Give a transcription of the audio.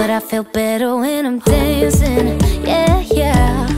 but I feel better when I'm dancing. Yeah, yeah.